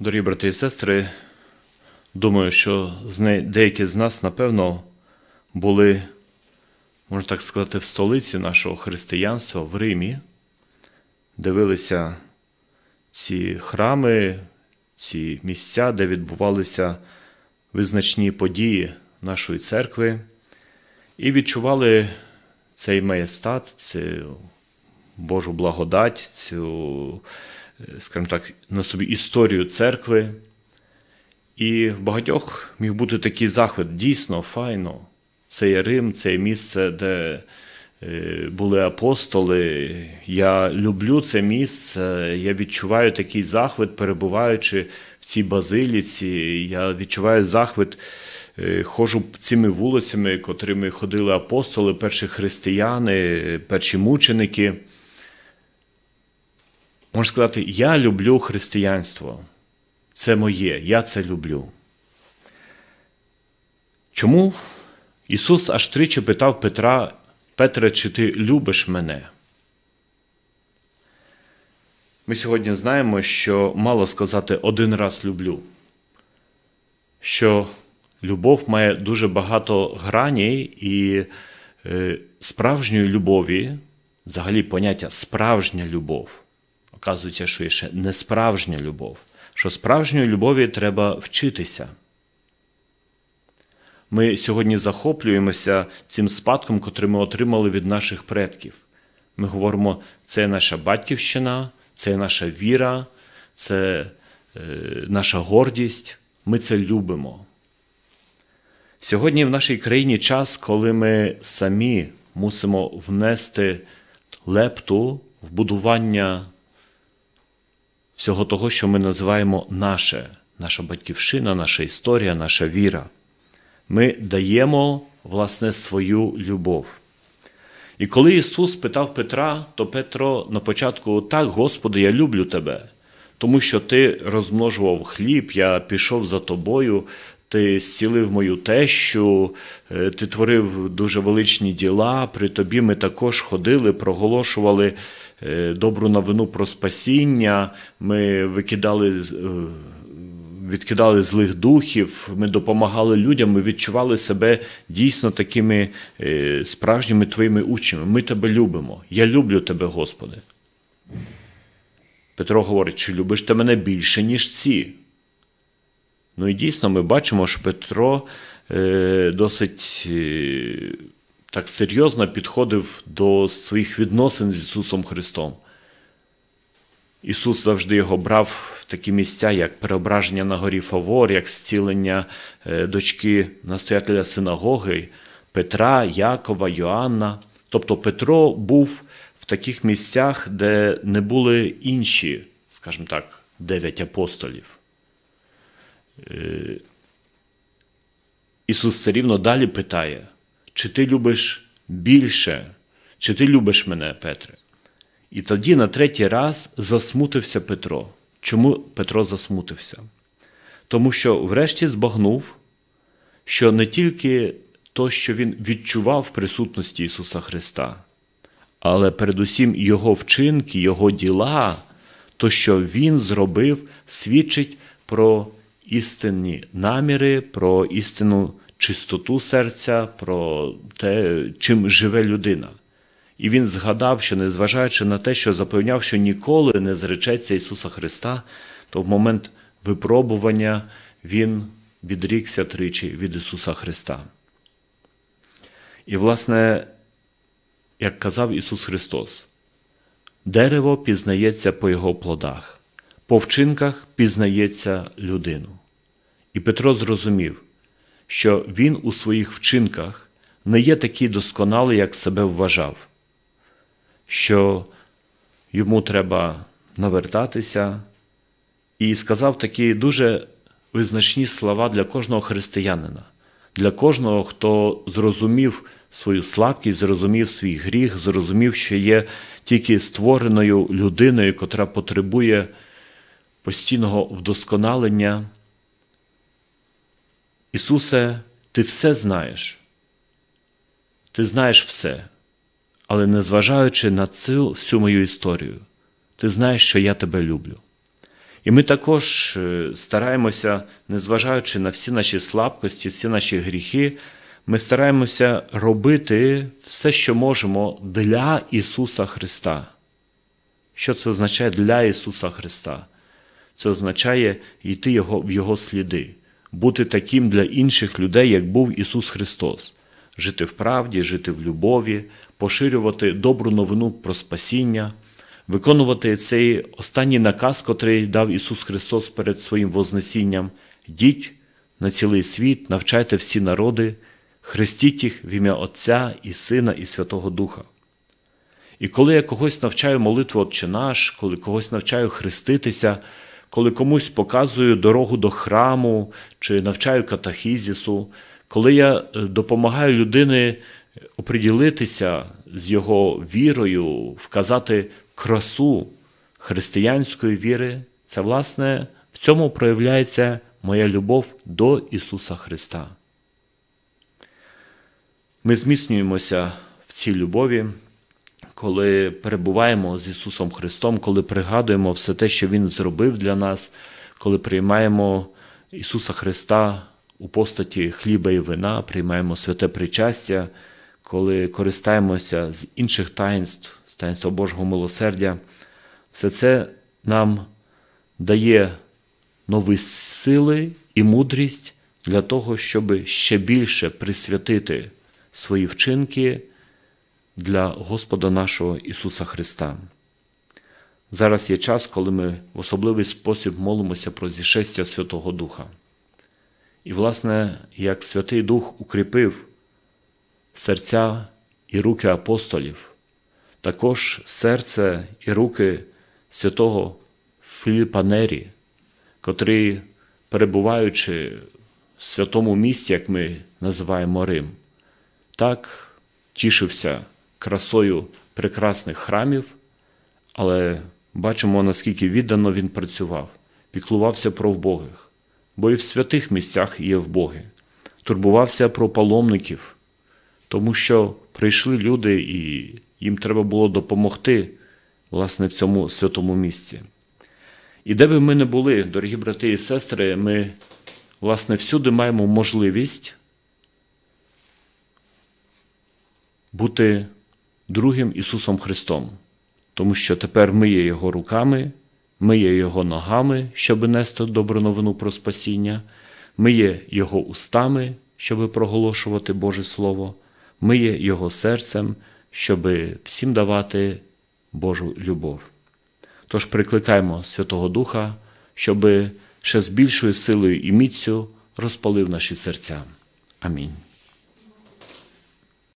Дорогі брати і сестри, думаю, що деякі з нас, напевно, були, можна так сказати, в столиці нашого християнства, в Римі, дивилися ці храми, ці місця, де відбувалися визначні події нашої церкви, і відчували цей маєстат, цю Божу благодать, цю, скажімо так, на собі історію церкви. І в багатьох міг бути такий захват, дійсно, файно. Це є Рим, це є місце, де були апостоли. Я люблю це місце, я відчуваю такий захват, перебуваючи в цій базиліці. Я відчуваю захват, ходжу цими вулицями, котрими ходили апостоли, перші християни, перші мученики. Можна сказати, я люблю християнство. Це моє, я це люблю. Чому Ісус аж тричі питав Петра: «Петре, чи ти любиш мене?» Ми сьогодні знаємо, що мало сказати один раз «люблю», що любов має дуже багато граней, і справжньої любові, взагалі поняття «справжня любов», оказується, що є ще несправжня любов, що справжньої любові треба вчитися. Ми сьогодні захоплюємося цим спадком, котрий ми отримали від наших предків. Ми говоримо, це наша батьківщина, це наша віра, це наша гордість, ми це любимо. Сьогодні в нашій країні час, коли ми самі мусимо внести лепту в будування всього того, що ми називаємо наша батьківщина, наша історія, наша віра. Ми даємо, власне, свою любов. І коли Ісус питав Петра, то Петро на початку: «Так, Господи, я люблю Тебе, тому що Ти розмножував хліб, я пішов за Тобою, Ти зцілив мою тещу, Ти творив дуже величні діла, при Тобі ми також ходили, проголошували добру новину про спасіння, ми відкидали злих духів, ми допомагали людям, ми відчували себе дійсно такими справжніми Твоїми учнями. Ми Тебе любимо. Я люблю Тебе, Господи». Петро говорить: «Чи любиш ти мене більше, ніж ці?» Ну і дійсно ми бачимо, що Петро досить так серйозно підходив до своїх відносин з Ісусом Христом. Ісус завжди його брав в такі місця, як переображення на горі Фавор, як зцілення дочки настоятеля синагоги, Петра, Якова, Йоанна. Тобто Петро був в таких місцях, де не були інші, скажімо так, 9 апостолів. Ісус все рівно далі питає: «Чи ти любиш більше? Чи ти любиш мене, Петре?» І тоді на третій раз засмутився Петро. Чому Петро засмутився? Тому що врешті збагнув, що не тільки то, що він відчував в присутності Ісуса Христа, але передусім Його вчинки, Його діла, то, що Він зробив, свідчить про істинні наміри, про істинну чистоту серця, про те, чим живе людина. І він згадав, що незважаючи на те, що запевняв, що ніколи не зречеться Ісуса Христа, то в момент випробування він відрікся тричі від Ісуса Христа. І, власне, як казав Ісус Христос: «Дерево пізнається по його плодах, по вчинках пізнається людину». І Петро зрозумів, що він у своїх вчинках не є такий досконалий, як себе вважав, що йому треба навертатися, і сказав такі дуже визначні слова для кожного християнина, для кожного, хто зрозумів свою слабкість, зрозумів свій гріх, зрозумів, що є тільки створеною людиною, котра потребує постійного вдосконалення. «Ісусе, Ти все знаєш. Ти знаєш все. Але незважаючи на цю всю мою історію, Ти знаєш, що я Тебе люблю. І ми також стараємося, незважаючи на всі наші слабкості, всі наші гріхи, ми стараємося робити все, що можемо для Ісуса Христа. Що це означає для Ісуса Христа? Це означає йти в Його сліди, бути таким для інших людей, як був Ісус Христос. Жити в правді, жити в любові, поширювати добру новину про спасіння, виконувати цей останній наказ, котрий дав Ісус Христос перед Своїм Вознесінням. «Йдіть на цілий світ, навчайте всі народи, хрестіть їх в ім'я Отця і Сина і Святого Духа». І коли я когось навчаю молитву «Отче наш», коли когось навчаю хреститися, коли комусь показую дорогу до храму чи навчаю катехізису, коли я допомагаю людині оприділитися з його вірою, вказати красу християнської віри, це, власне, в цьому проявляється моя любов до Ісуса Христа. Ми зміцнюємося в цій любові, коли перебуваємо з Ісусом Христом, коли пригадуємо все те, що Він зробив для нас, коли приймаємо Ісуса Христа у постаті хліба і вина, приймаємо святе причастя, коли користаємося з інших таїнств, з таїнства Божого милосердя, все це нам дає нові сили і мудрість для того, щоб ще більше присвятити свої вчинки для Господа нашого Ісуса Христа. Зараз є час, коли ми в особливий спосіб молимося про зішестя Святого Духа. І, власне, як Святий Дух укріпив серця і руки апостолів, також серце і руки святого Філіпа Нері, котрий, перебуваючи в святому місті, як ми називаємо Рим, так тішився красою прекрасних храмів, але бачимо, наскільки віддано він працював, піклувався про вбогих, бо і в святих місцях є вбоги, турбувався про паломників, тому що прийшли люди і їм треба було допомогти, власне, в цьому святому місці. І де би ми не були, дорогі брати і сестри, ми, власне, всюди маємо можливість бути другим Ісусом Христом, тому що тепер ми є Його руками, ми є Його ногами, щоб нести добру новину про спасіння, ми є Його устами, щоб проголошувати Боже Слово, ми є Його серцем, щоб всім давати Божу любов. Тож прикликаємо Святого Духа, щоб ще з більшою силою і міцю розпалив наші серця. Амінь.